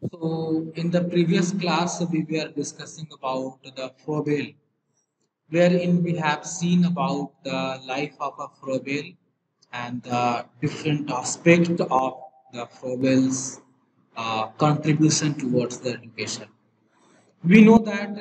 So, in the previous class, we were discussing about the Froebel, wherein we have seen about the life of a Froebel and the different aspects of the Froebel's contribution towards the education. We know that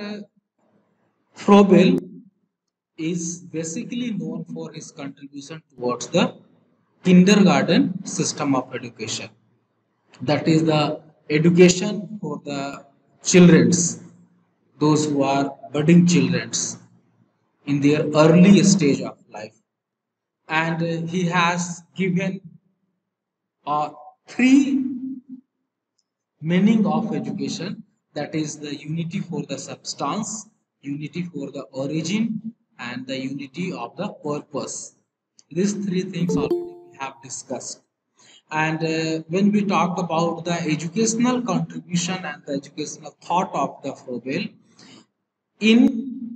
Froebel is basically known for his contribution towards the kindergarten system of education. That is the education for the childrens, those who are budding childrens in their early stage of life. And he has given uh, three meaning of education, that is the unity for the substance, unity for the origin, and the unity of the purpose. These three things already we have discussed. And when we talk about the educational contribution and the educational thought of the Froebel, in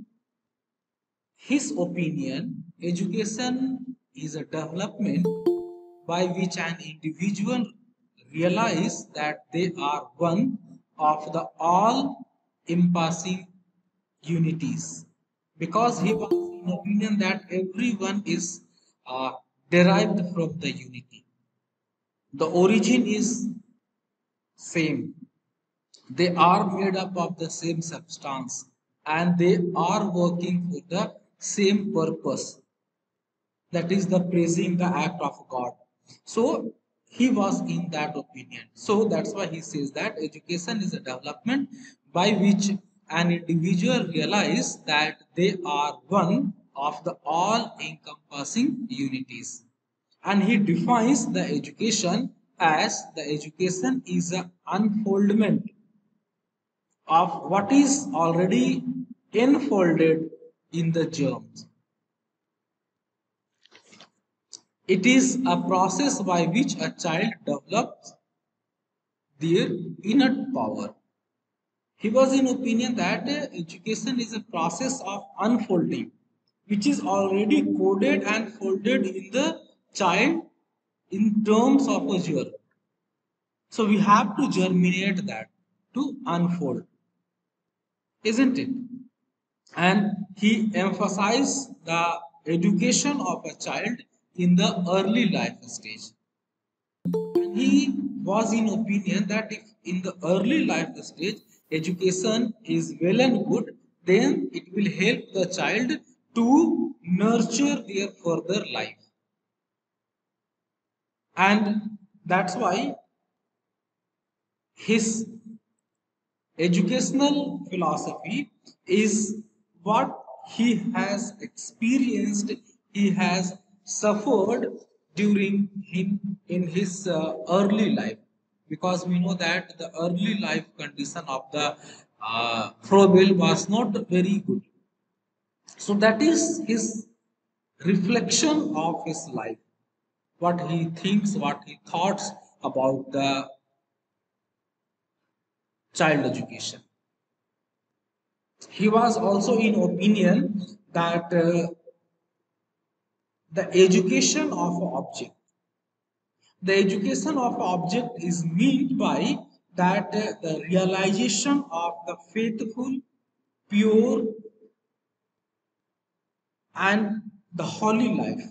his opinion, education is a development by which an individual realize that they are one of the all encompassing unities. Because he was in opinion that everyone is derived from the unity. The origin is same. They are made up of the same substance and they are working for the same purpose, that is the praising the act of God. So he was in that opinion. So that's why he says that education is a development by which an individual realize that they are one of the all encompassing unities. And he defines the education as the education is an unfoldment of what is already enfolded in the germs. It is a process by which a child develops their innate power. He was in opinion that education is a process of unfolding, which is already coded and folded in the child in terms of a germ. So we have to germinate that to unfold, isn't it? And he emphasized the education of a child in the early life stage. And he was in opinion that if in the early life stage education is well and good, then it will help the child to nurture their further life. And that's why his educational philosophy is what he has experienced, he has suffered during him in his early life, because we know that the early life condition of the Froebel was not very good. So that is his reflection of his life, what he thinks, what he thoughts about the child education. He was also in opinion that the education of object, the education of object is meant by that the realization of the faithful, pure, and the holy life.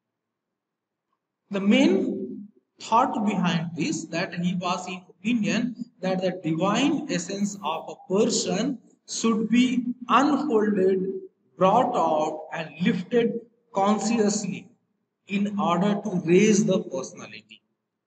The main thought behind this, that he was in opinion that the divine essence of a person should be unfolded, brought out, and lifted consciously in order to raise the personality.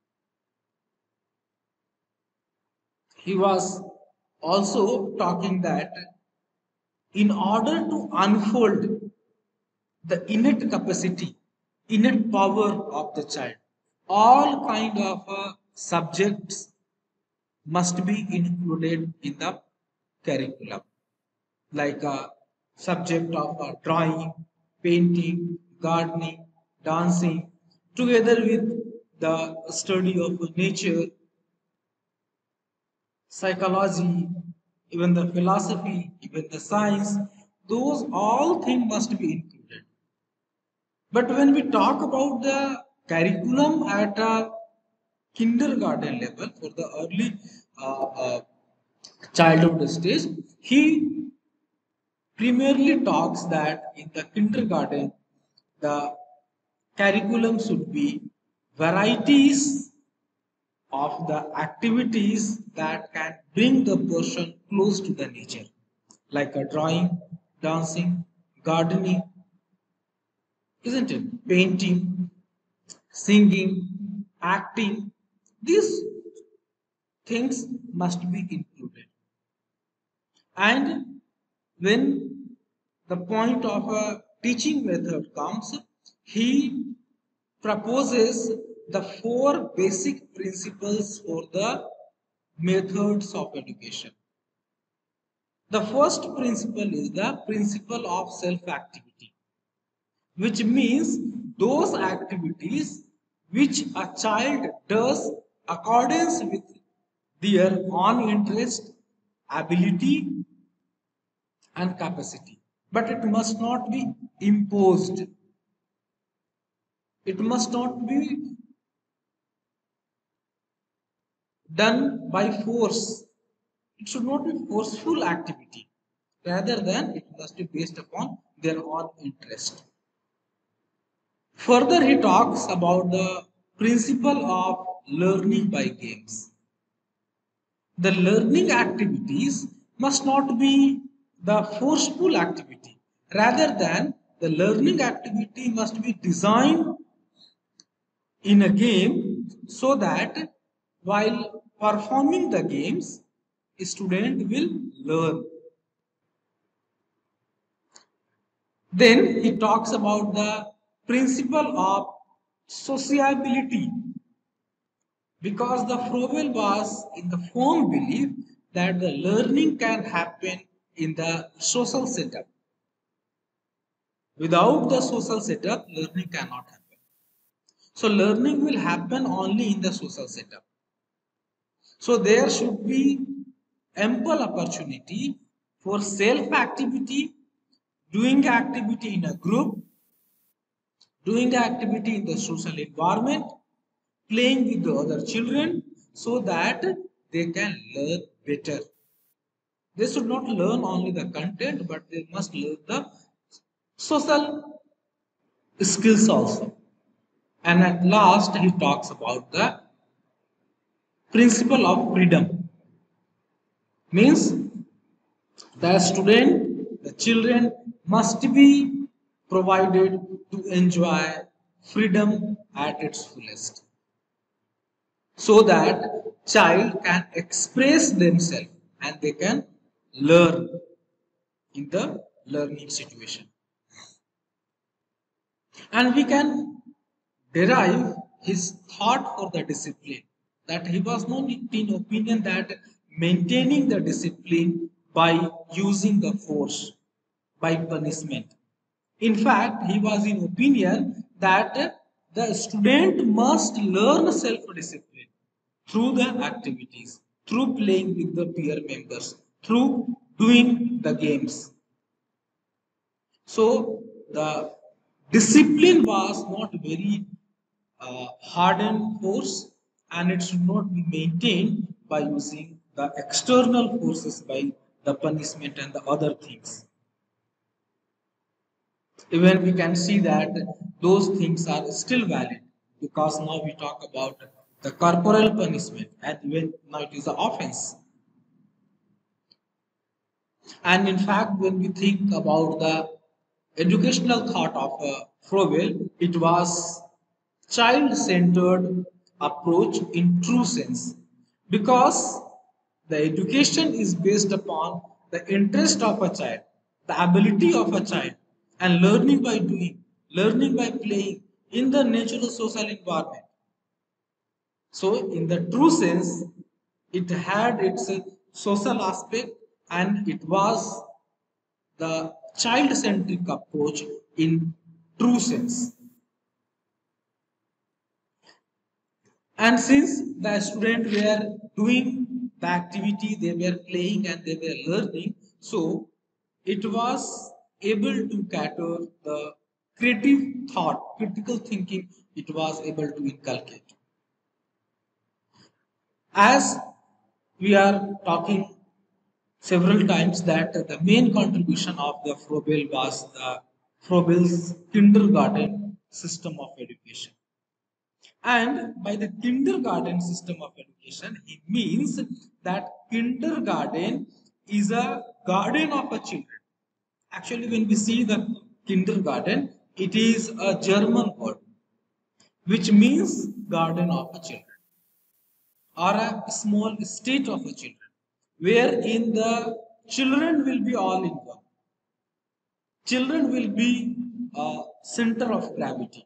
He was also talking that in order to unfold the innate capacity, innate power of the child, all kind of subjects must be included in the curriculum, like a subject of drawing, painting, gardening, dancing, together with the study of nature, psychology, even the philosophy, even the science, those all things must be included. But when we talk about the curriculum at a kindergarten level for the early childhood stage, he primarily talks that in the kindergarten, the curriculum should be varieties of the activities that can bring the person close to the nature, like a drawing, dancing, gardening, isn't it? Painting, singing, acting. These things must be included. And when the point of a teaching method comes, he proposes the four basic principles for the methods of education. The first principle is the principle of self activity, which means those activities which a child does accordance with their own interest, ability, and capacity. But it must not be imposed. It must not be done by force. It should not be forceful activity. Rather than it must be based upon their own interest. Further, he talks about the principle of learning by games. The learning activities must not be the forceful activity. Rather than the learning activity must be designed in a game so that while performing the games, a student will learn. Then he talks about the principle of sociability, because the Froebel was in the firm belief that the learning can happen in the social setup. Without the social setup, learning cannot happen. So learning will happen only in the social setup. So there should be ample opportunity for self activity, doing activity in a group, doing activity in the social environment, playing with the other children so that they can learn better. They should not learn only the content, but they must learn the social skills also. And at last, he talks about the principle of freedom. Means the student, the children must be provided to enjoy freedom at its fullest, so that child can express themselves and they can learn in the learning situation. And we can derive his thought for the discipline, that he was not in opinion that maintaining the discipline by using the force, by punishment. In fact, he was in opinion that the student must learn self-discipline through the activities, through playing with the peer members, through doing the games. So the discipline was not very hardened force, and it should not be maintained by using the external forces, by the punishment and the other things. Even we can see that those things are still valid, because now we talk about the corporal punishment, and even now it is an offense. And in fact, when we think about the educational thought of Froebel, it was child-centered approach in true sense, because the education is based upon the interest of a child, the ability of a child, and learning by doing, learning by playing in the natural social environment. So, in the true sense, it had its social aspect, and it was the child centric approach in true sense. And since the students were doing the activity, they were playing and they were learning, so it was able to cater the creative thought, critical thinking, it was able to inculcate. As we are talking several times that the main contribution of the Froebel was the Froebel's kindergarten system of education. And by the kindergarten system of education, he means that kindergarten is a garden of a children. Actually, when we see the kindergarten, it is a German word which means garden of a children or a small state of a children, wherein the children will be all in one. Children will be a center of gravity.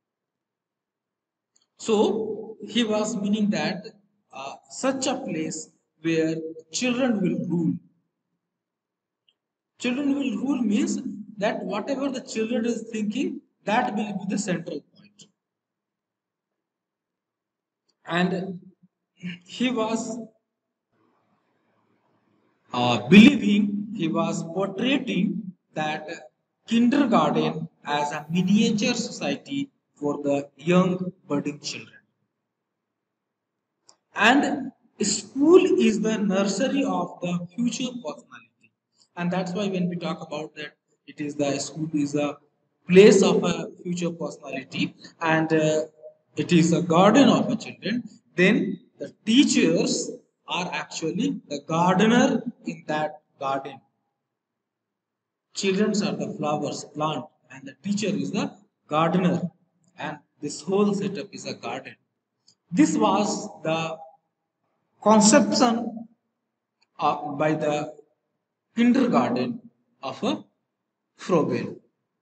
So he was meaning that such a place where children will rule. Children will rule means that whatever the children is thinking, that will be the central point. And he was believing, he was portraying that kindergarten as a miniature society for the young budding children. And school is the nursery of the future personality. And that's why when we talk about that, it is the school is a place of a future personality and it is a garden of a children. Then the teachers are actually the gardener in that garden. Children are the flowers, plant, and the teacher is the gardener. And this whole setup is a garden. This was the conception by the kindergarten of a Froebel.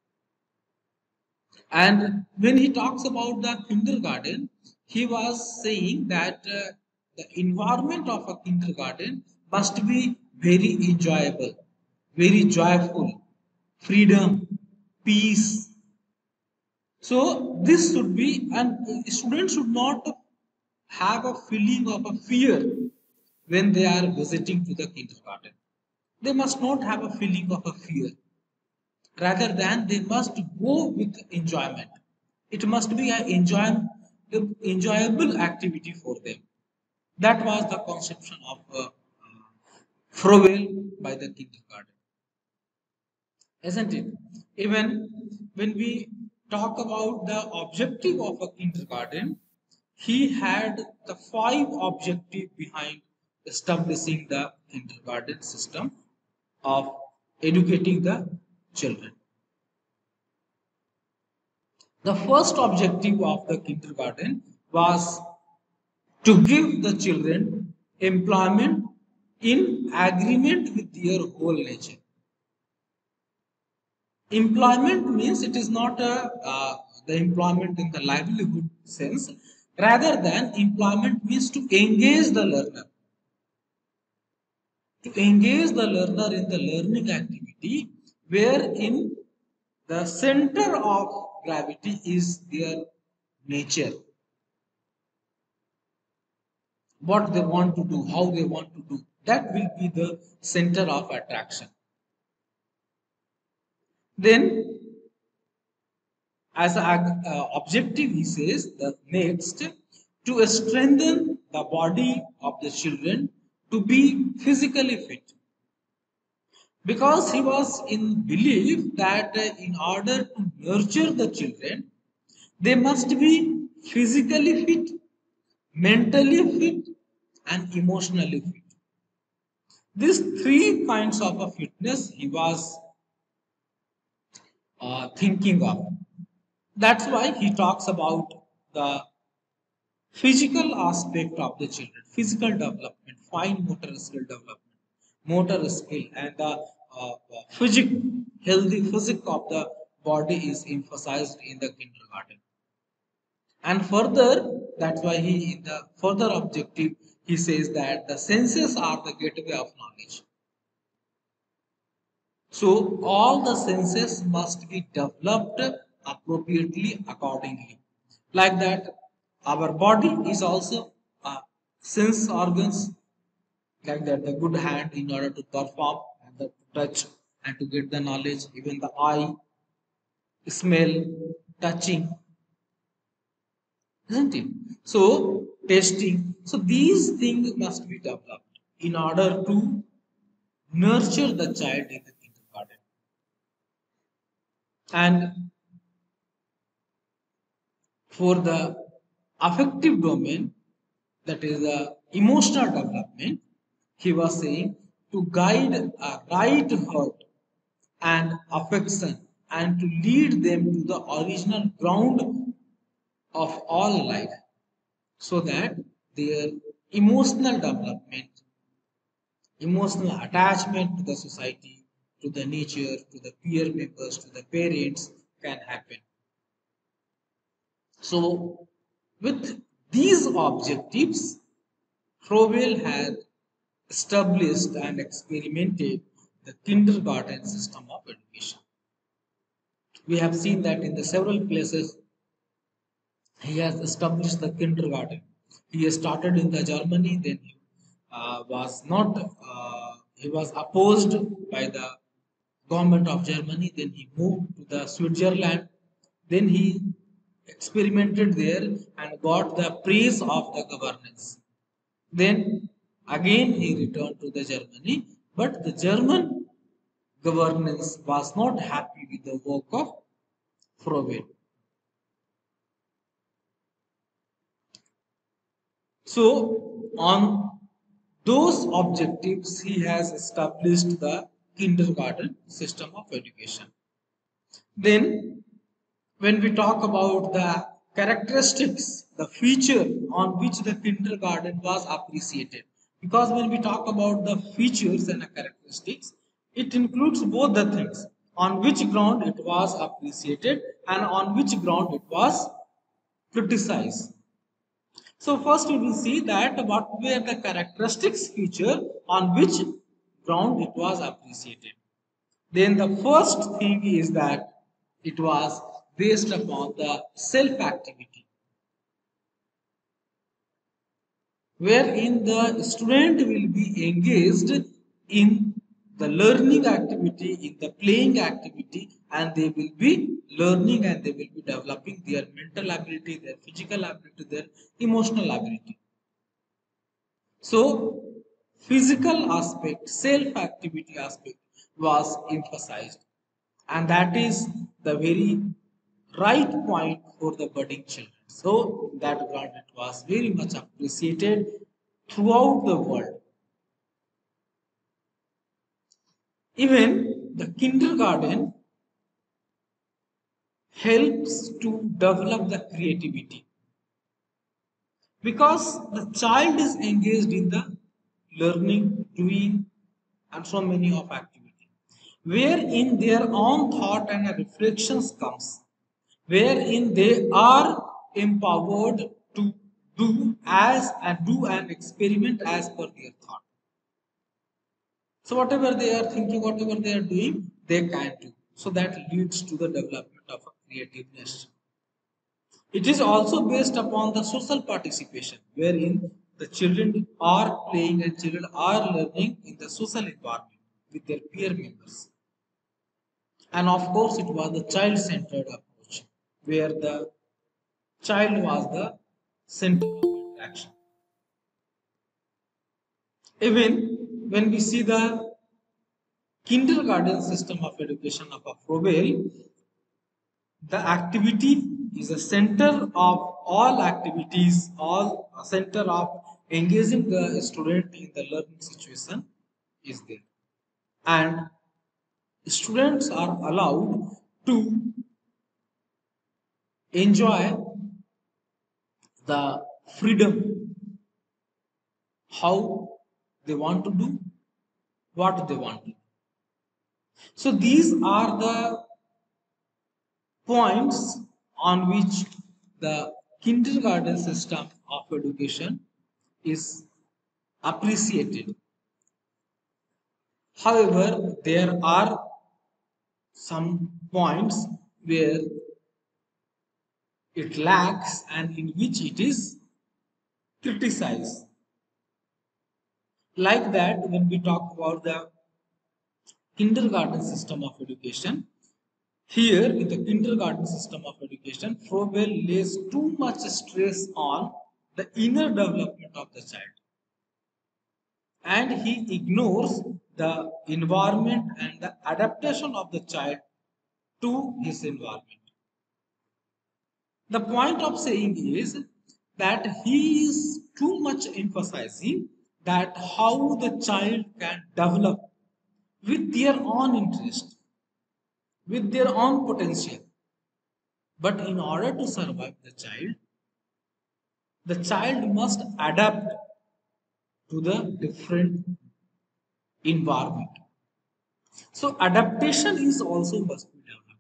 And when he talks about the kindergarten, he was saying that the environment of a kindergarten must be very enjoyable, very joyful, freedom, peace. So this should be, and students should not have a feeling of a fear when they are visiting to the kindergarten. They must not have a feeling of a fear. Rather than they must go with enjoyment. It must be an enjoyable activity for them. That was the conception of Froebel by the kindergarten, isn't it? Even when we talk about the objective of a kindergarten, he had the five objectives behind establishing the kindergarten system of educating the children. The first objective of the kindergarten was to give the children employment in agreement with their whole nature. Employment means it is not the employment in the livelihood sense, rather than employment means to engage the learner. To engage the learner in the learning activity, wherein the center of gravity is their nature. What they want to do, how they want to do, that will be the center of attraction. Then, as an objective, he says the next to strengthen the body of the children to be physically fit. Because he was in belief that in order to nurture the children, they must be physically fit, mentally fit, and emotionally fit. These three kinds of a fitness he was thinking of. That's why he talks about the physical aspect of the children, physical development, fine motor skill development, motor skill, and the physic, healthy physic of the body is emphasized in the kindergarten. And further, that's why he, in the further objective, he says that the senses are the gateway of knowledge. So all the senses must be developed appropriately accordingly. Like that, our body is also sense organs, like that the good hand in order to perform and the touch and to get the knowledge, even the eye, smell, touching, isn't it? So tasting. So these things must be developed. in order to nurture the child in the kindergarten. And for the affective domain, that is the emotional development, he was saying to guide a right heart and affection and to lead them to the original ground of all life so that their emotional development, emotional attachment to the society, to the nature, to the peer members, to the parents can happen. So, with these objectives, Froebel had established and experimented the kindergarten system of education. We have seen that in the several places he has established the kindergarten. He has started in the Germany, then he was not he was opposed by the government of Germany. Then he moved to the Switzerland. Then he experimented there and got the praise of the governance. Then again he returned to the Germany, but the German governance was not happy with the work of Froebel. So, on those objectives, he has established the kindergarten system of education. Then, when we talk about the characteristics, the feature on which the kindergarten was appreciated, because when we talk about the features and the characteristics, it includes both the things on which ground it was appreciated and on which ground it was criticized. So first we will see that what were the characteristics feature on which ground it was appreciated. Then the first thing is that it was based upon the self activity, wherein the student will be engaged in the learning activity, in the playing activity, and they will be learning and they will be developing their mental ability, their physical ability, their emotional ability. So, physical aspect, self activity aspect was emphasized, and that is the very right point for the budding children. So, that ground it was very much appreciated throughout the world. Even the kindergarten helps to develop the creativity because the child is engaged in the learning, doing, and so many of activity, wherein their own thought and reflections comes, wherein they are empowered to do an experiment as per their thought. So whatever they are thinking, whatever they are doing, they can do. So that leads to the development of a creativeness. It is also based upon the social participation, wherein the children are playing and children are learning in the social environment with their peer members. And of course, it was the child centered approach, where the child was the center of attraction. Even when we see the kindergarten system of education of a Froebel, the activity is a center of all activities, all a center of engaging the student in the learning situation is there. And students are allowed to enjoy the freedom, how they want to do, what they want to do. So these are the points on which the kindergarten system of education is appreciated. However, there are some points where it lacks and in which it is criticized. Like that, when we talk about the kindergarten system of education, here in the kindergarten system of education, Froebel lays too much stress on the inner development of the child. and he ignores the environment and the adaptation of the child to his environment. The point of saying is that he is too much emphasizing that how the child can develop with their own interest, with their own potential. But in order to survive the child must adapt to the different environment. So adaptation is also must be developed.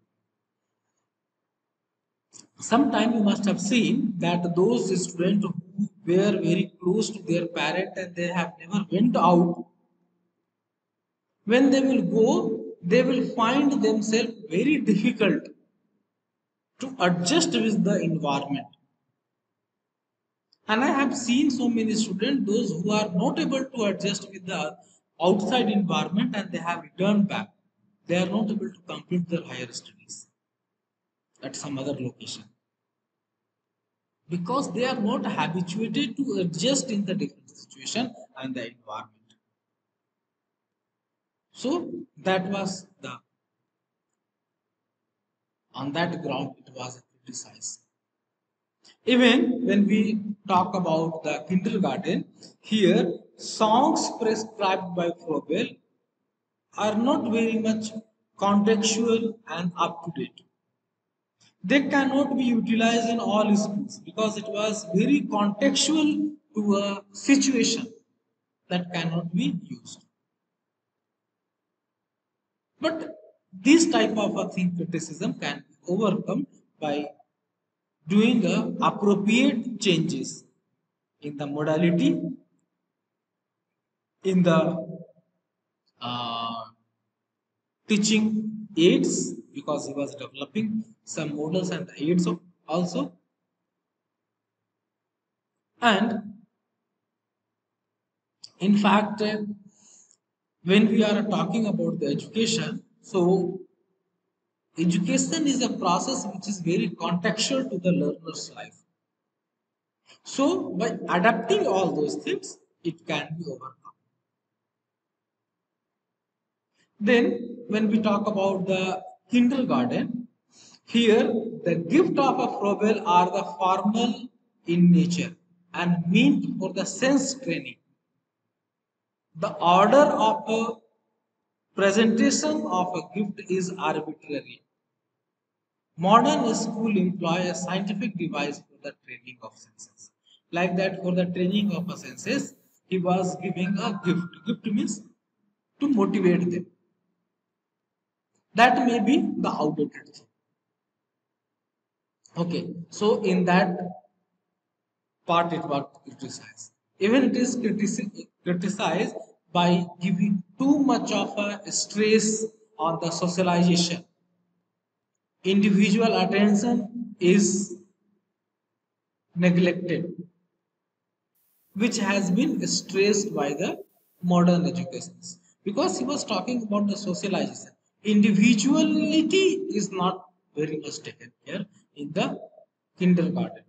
Sometime you must have seen that those students who were very close to their parent and they have never went out, when they will go, they will find themselves very difficult to adjust with the environment. And I have seen so many students, those who are not able to adjust with the outside environment and they have returned back. They are not able to complete their higher studies at some other location because they are not habituated to adjust in the different situation and the environment. So that was the on that ground it was criticized. Even when we talk about the kindergarten, here songs prescribed by Froebel are not very much contextual and up to date. They cannot be utilized in all schools because it was very contextual to a situation that cannot be used. But this type of a thing criticism can be overcome by doing appropriate changes in the modality, in the uh, teaching aids, because he was developing some models and aids also. And in fact, when we are talking about the education, so education is a process which is very contextual to the learner's life. So by adapting all those things, it can be overcome. Then when we talk about the kindergarten, here the gift of a Froebel are the formal in nature and meant for the sense training. The order of a presentation of a gift is arbitrary. Modern school employ a scientific device for the training of senses. Like that, for the training of a senses, he was giving a gift. Gift means to motivate them. That may be the outdated thing. Okay, so in that part it was criticized. Even it is criticized by giving too much of a stress on the socialization. Individual attention is neglected, which has been stressed by the modern educations. Because he was talking about the socialization. Individuality is not very much taken care in the kindergarten.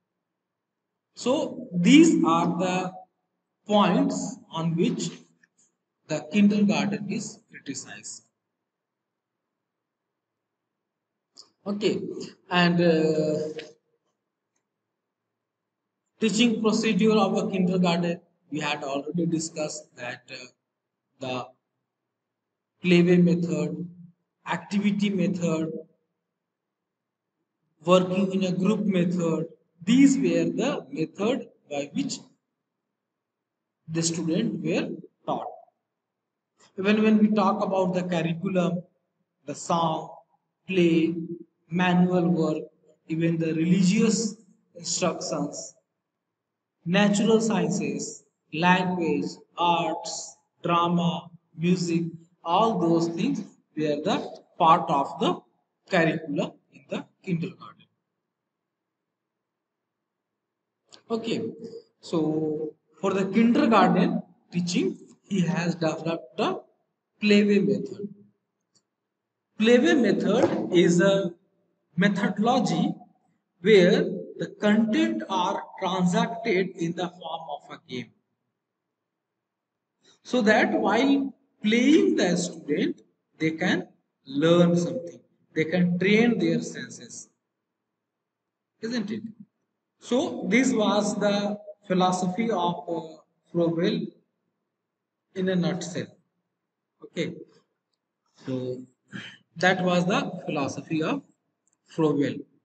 So these are the points on which the kindergarten is criticized. Okay, and teaching procedure of a kindergarten, we had already discussed that the playway method, activity method, working in a group method, these were the method by which the students were taught. Even when we talk about the curriculum, the song, play, manual work, even the religious instructions, natural sciences, language, arts, drama, music, all those things were the part of the curriculum in the kindergarten. Okay, so for the kindergarten teaching, he has developed a playway method. Playway method is a methodology where the content are transacted in the form of a game. so that while playing the student they can learn something, they can train their senses, isn't it? So this was the philosophy of Froebel in a nutshell. Okay, so that was the philosophy of Froebel.